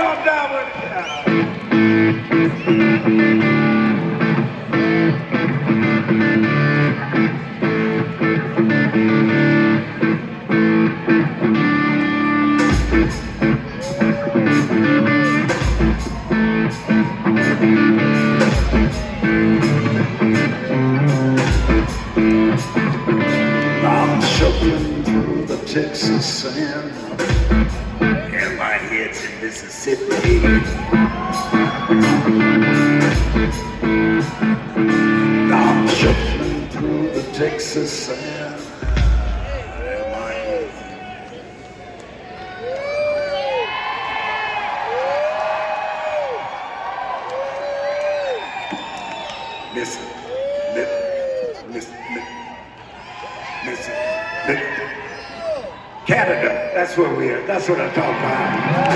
on down with I'm shuffling through the Texas sand, and my head's in Mississippi. I'm shuffling through the Texas sand, and my head's Canada, that's where we are. That's what I'm talking about.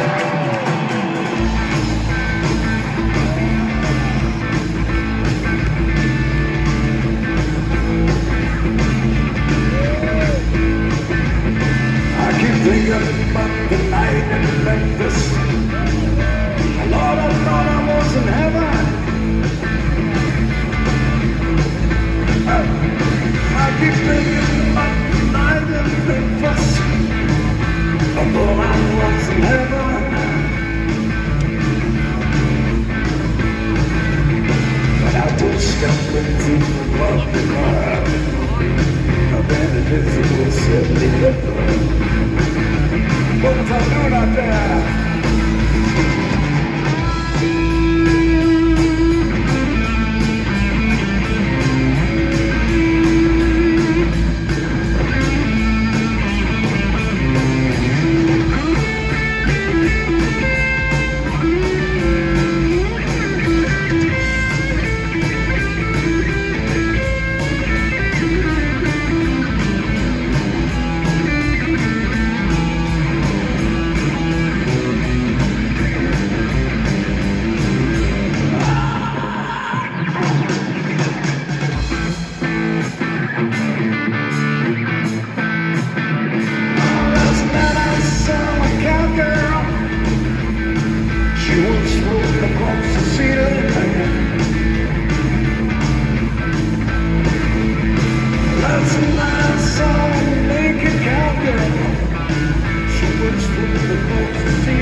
I keep thinking about the night in Memphis. Lord, I thought I was in heaven. I keep thinking about the night in Memphis. I thought I was in heaven. But I was stumbling through the lovely crowd. I've been invisible 70 years. What was I doing out there? She was through the